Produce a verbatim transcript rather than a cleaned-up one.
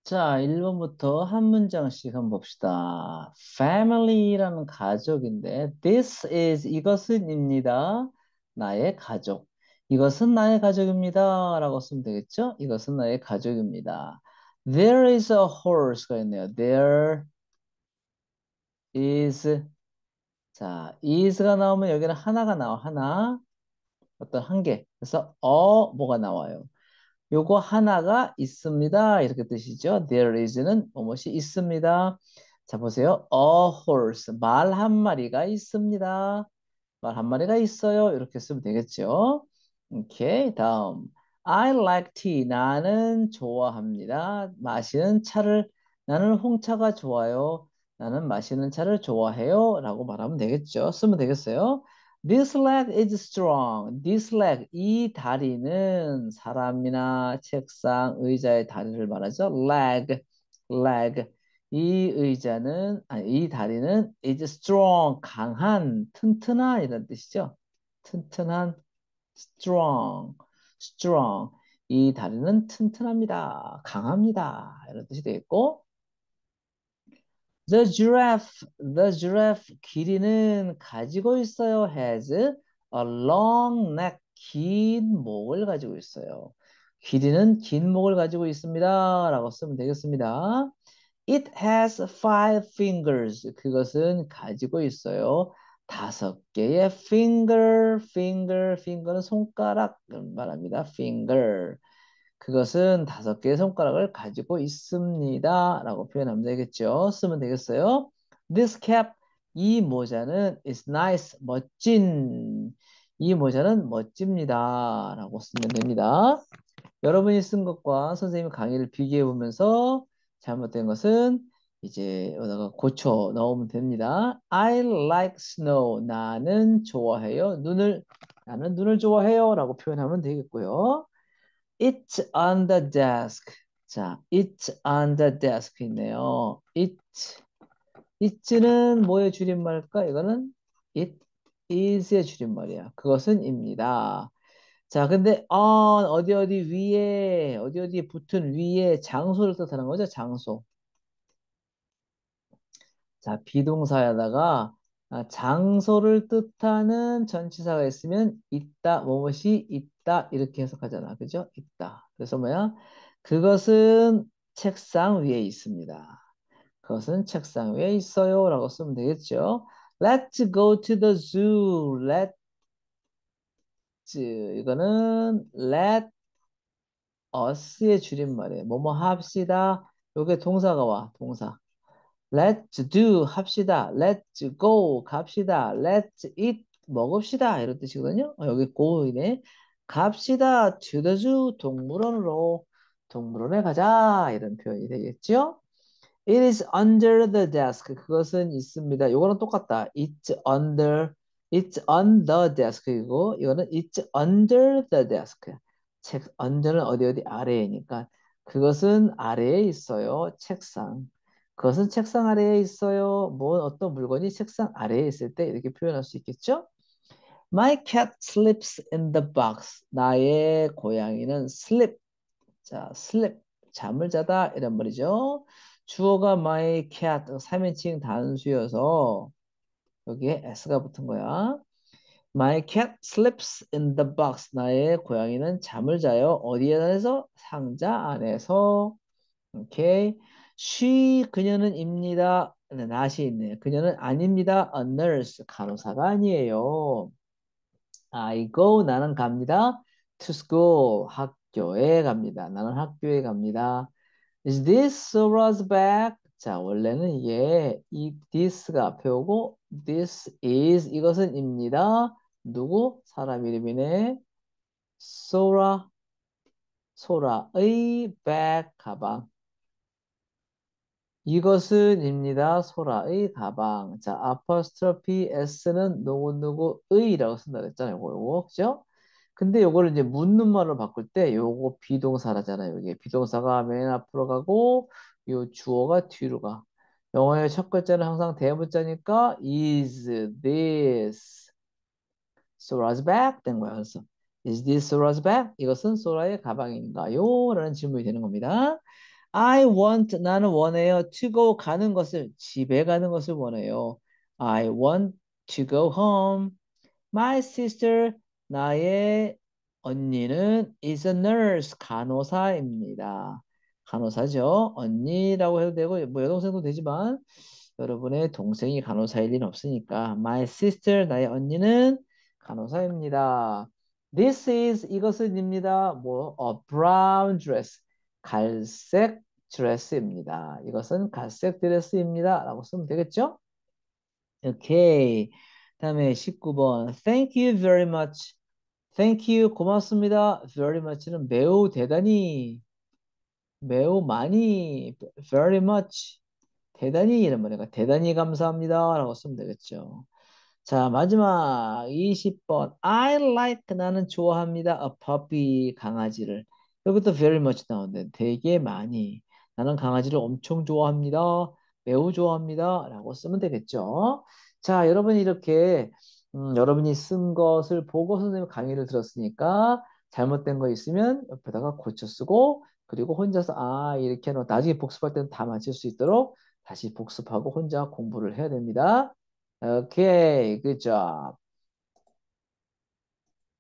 자, 일 번부터 한 문장씩 한번 봅시다. family라는 가족인데, this is 이것은입니다. 나의 가족. 이것은 나의 가족입니다. 라고 쓰면 되겠죠? 이것은 나의 가족입니다. There is a horse가 있네요. There is. 자, is가 나오면 여기는 하나가 나와. 하나. 어떤 한 개. 그래서 어 뭐가 나와요. 요거 하나가 있습니다. 이렇게 뜻이죠. There is는 무엇이 있습니다. 자, 보세요. A horse. 말 한 마리가 있습니다. 말 한 마리가 있어요. 이렇게 쓰면 되겠죠. 오케이. 다음. I like tea. 나는 좋아합니다. 마시는 차를, 나는 홍차가 좋아요. 나는 마시는 차를 좋아해요. 라고 말하면 되겠죠. 쓰면 되겠어요. This leg is strong. This leg, 이 다리는 사람이나 책상, 의자의 다리를 말하죠. leg, leg. 이 의자는, 아니, 이 다리는 is strong, 강한, 튼튼한 이런 뜻이죠. 튼튼한, strong, strong. 이 다리는 튼튼합니다. 강합니다. 이런 뜻이 되겠고, The giraffe, the giraffe, 길이는 가지고 있어요. has a long neck, 긴 목을 가지고 있어요. 길이는 긴 목을 가지고 있습니다. 라고 쓰면 되겠습니다. It has five fingers. 그것은 가지고 있어요. 다섯 개의 finger, finger, finger는 손가락 말합니다. finger. 그것은 다섯 개의 손가락을 가지고 있습니다. 라고 표현하면 되겠죠. 쓰면 되겠어요. This cap, 이 모자는 is nice, 멋진. 이 모자는 멋집니다. 라고 쓰면 됩니다. 여러분이 쓴 것과 선생님 강의를 비교해 보면서 잘못된 것은 이제 여기다가 고쳐 넣으면 됩니다. I like snow. 나는 좋아해요. 눈을, 나는 눈을 좋아해요. 라고 표현하면 되겠고요. It's on the desk. 자, it's on the desk 있네요. It, it는 뭐의 줄임말일까? 이거는 it is의 줄임말이야. 그것은 입니다. 자, 근데 on 어디 어디 위에 어디 어디 붙은 위에 장소를 뜻하는 거죠. 장소. 자, 비동사에다가 아, 장소를 뜻하는 전치사가 있으면 있다, 무엇이 있다 이렇게 해석하잖아. 그죠? 있다. 그래서 뭐야? 그것은 책상 위에 있습니다. 그것은 책상 위에 있어요. 라고 쓰면 되겠죠. Let's go to the zoo. Let's 이거는 let us의 줄임말이에요. 뭐뭐 합시다. 요게 동사가 와. 동사. Let's do 합시다. Let's go 갑시다. Let's eat 먹읍시다. 이런 뜻이거든요. 어, 여기 go이네. 갑시다. To the zoo 동물원으로 동물원에 가자. 이런 표현이 되겠죠. It is under the desk. 그것은 있습니다. 요거는 똑같다. It's under, it's on the desk이고, 이거는 it's under the desk. 책, under는 어디 어디 아래이니까 그것은 아래에 있어요. 책상. 그것은 책상 아래에 있어요. 뭐 어떤 물건이 책상 아래에 있을 때 이렇게 표현할 수 있겠죠? My cat sleeps in the box. 나의 고양이는 sleep. 자, sleep. 잠을 자다 이런 말이죠. 주어가 my cat 삼 인칭 단수여서 여기에 s가 붙은 거야. My cat sleeps in the box. 나의 고양이는 잠을 자요. 어디에 안에서? 상자 안에서. 오케이. She 그녀는 입니다. 네, not이 있네. 그녀는 아닙니다. A nurse 간호사가 아니에요. I go 나는 갑니다. To school 학교에 갑니다. 나는 학교에 갑니다. Is this Sora's bag? 자, 원래는 이게 이 this가 앞에 오고 this is 이것은 입니다. 누구? 사람 이름이네. Sora, 소라의 bag 가방. 이것은입니다. 소라의 가방. 자, apostrophe s는 누구누구의라고 쓴다 그랬잖아요. 요거, 요거, 그죠? 근데 요거를 이제 묻는 말로 바꿀 때 요거 비동사라잖아요. 이게 비동사가 맨 앞으로 가고 요 주어가 뒤로 가. 영어의 첫 글자는 항상 대문자니까 is this Sora's bag 된 거야. 그래서 is this Sora's bag? 이것은 소라의 가방인가요? 라는 질문이 되는 겁니다. I want 나는 원해요. To go 가는 것을 집에 가는 것을 원해요. I want to go home. My sister 나의 언니는 is a nurse 간호사입니다. 간호사죠. 언니라고 해도 되고 뭐 여동생도 되지만 여러분의 동생이 간호사일 리는 없으니까 my sister 나의 언니는 간호사입니다. This is 이것은입니다. 뭐 a brown dress 갈색 드레스입니다. 이것은 갈색 드레스입니다. 라고 쓰면 되겠죠? 오케이. 다음에 십구 번. Thank you very much. Thank you. 고맙습니다. Very much는 매우 대단히, 매우 많이, very much. 대단히 이런 말이니까 대단히 감사합니다. 라고 쓰면 되겠죠. 자, 마지막 이십 번. I like 나는 좋아합니다. A puppy 강아지를. 여기도 very much 나오는데 되게 많이. 나는 강아지를 엄청 좋아합니다. 매우 좋아합니다. 라고 쓰면 되겠죠. 자, 여러분이 이렇게 음, 여러분이 쓴 것을 보고 선생님 강의를 들었으니까 잘못된 거 있으면 옆에다가 고쳐 쓰고 그리고 혼자서 아 이렇게 해놓 나중에 복습할 때는 다 맞출 수 있도록 다시 복습하고 혼자 공부를 해야 됩니다. Okay, good job.